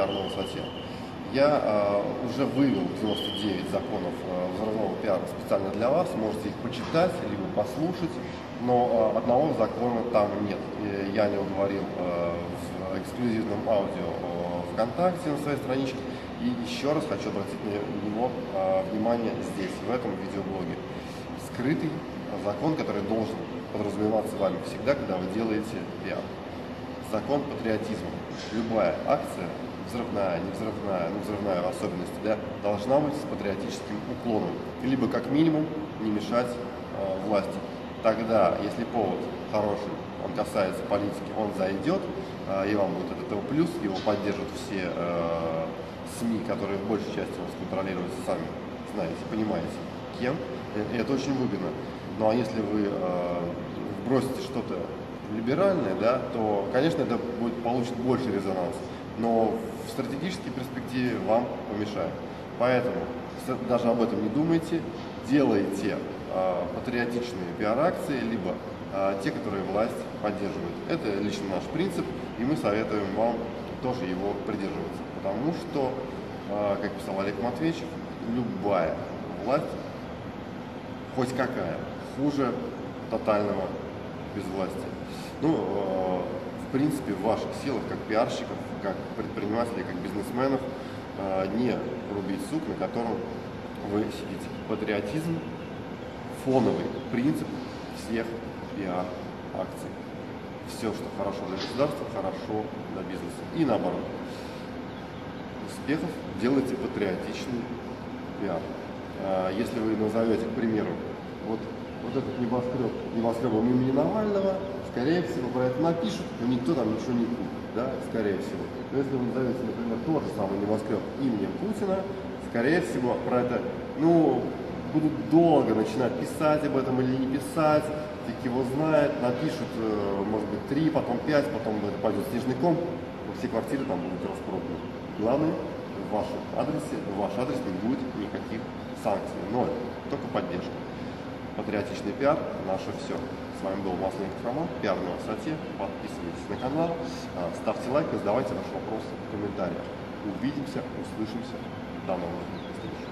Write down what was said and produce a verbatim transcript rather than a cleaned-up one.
пиар на высоте. Я э, уже вывел девяносто девять законов э, взрывного пиара специально для вас, можете их почитать, либо послушать, но э, одного закона там нет. И я не уговорил э, в эксклюзивном аудио э, ВКонтакте на своей страничке. И еще раз хочу обратить на него э, внимание здесь, в этом видеоблоге. Скрытый закон, который должен подразумеваться вами всегда, когда вы делаете пиар. Закон патриотизма. Любая акция, взрывная, невзрывная, ну взрывная в особенности, да, должна быть с патриотическим уклоном. Либо как минимум не мешать э, власти. Тогда, если повод хороший, он касается политики, он зайдет, э, и вам будет от этого плюс, его поддержат все э, СМИ, которые в большей части у вас контролируются, сами знаете, понимаете, кем, и это очень выгодно. Ну а если вы э, бросите что-то либеральное, да, то, конечно, это будет получить больше резонанс, но в стратегической перспективе вам помешает. Поэтому даже об этом не думайте, делайте э, патриотичные пиар-акции, либо э, те, которые власть поддерживает. Это лично наш принцип, и мы советуем вам тоже его придерживаться. Потому что, э, как писал Олег Матвеевич, любая власть, хоть какая, хуже тотального безвластия. Ну, э, в принципе, в ваших силах, как пиарщиков, как предпринимателей, как бизнесменов, э, не рубить сук, на котором вы сидите. Патриотизм – фоновый принцип всех пиар-акций. Все, что хорошо для государства, хорошо для бизнеса. И наоборот. Успехов, делайте патриотичный пиар. Э, если вы назовете, к примеру, вот, вот этот небоскреб, небоскребом имени Навального, скорее всего, про это напишут, но никто там ничего не купит, да, скорее всего. Но если вы назовете, например, тот же самый небоскреб именем Путина, скорее всего, про это, ну, будут долго начинать писать об этом или не писать, фиг его знает, напишут, может быть, три, потом пять, потом это пойдет снежный ком, все квартиры там будут распроданы. Главное, в вашем адресе, в ваш адрес не будет никаких санкций, ноль, только поддержка. Патриотичный пиар – наше все. С вами был Масленников Роман, пиар на высоте. Подписывайтесь на канал, ставьте лайк и задавайте ваши вопросы в комментариях. Увидимся, услышимся. До новых встреч.